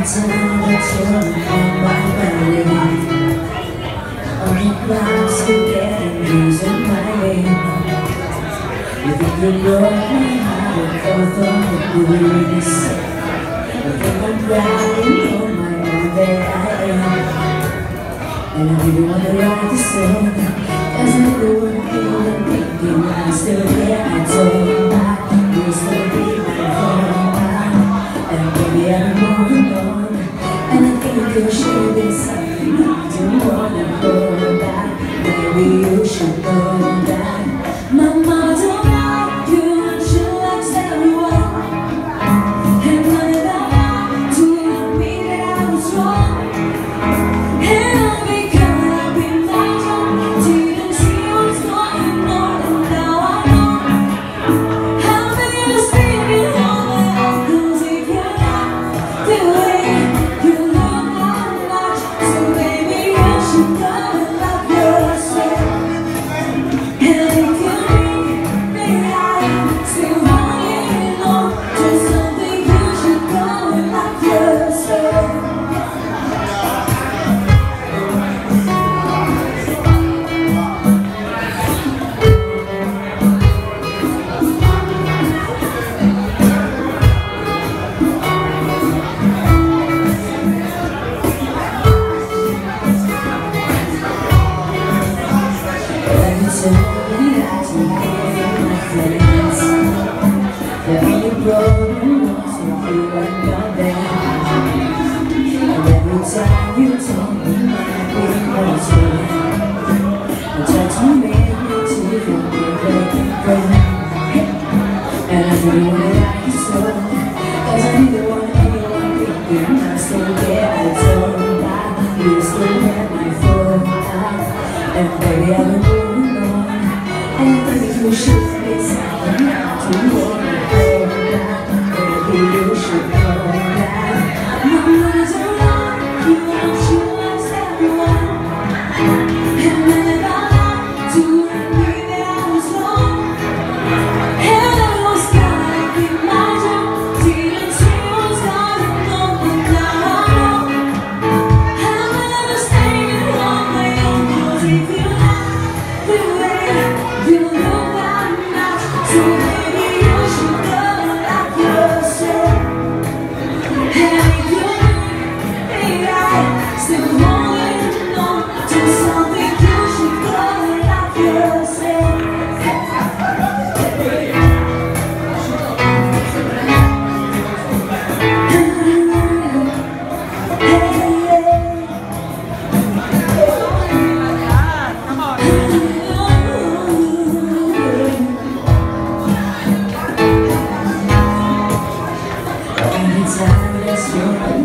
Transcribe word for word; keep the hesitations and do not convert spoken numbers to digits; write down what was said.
time that you're on my way, on the clouds keep getting losing my way. You think you broke my heart and thought the goodness. You think I'm crying on my own, there I am. And I really want to write the song, as I go and feel and thinking I'm still here. I told my you still be my home. And baby, I'm moving on, and I think you should be something I don't wanna go back. Maybe you should go back. My mama don't like you, and she likes everyone. And none of that told me that I was wrong. And all because I've been my job, didn't see what's going on, and now I know how many of us thinking all my uncles. The way you look that much, so baby you should go and love yourself. And if you think that I'm still holding on to something, you should go and love yourself. So many lies we gave my friends. The only problem was if you weren't not there. And every time you told me my big was wrong, I tried to make me to forgive and friend. And I really wanted like you so, cause I didn't want anyone thinking I still care. I told that you still had my phone out. And baby I've been moving on, and I think you should be something not to wanna go back. Baby you should go back. My mama's around, you know she loves everyone. And I never lied to admit that I was wrong. And I was gonna be my job, didn't see what's going on, but now I know I'm never staying on my own. Cause if you like the way you look that much, so baby you should go and love yourself. And if you think I'm still holding on to something, you should go and love yourself. Anytime that's your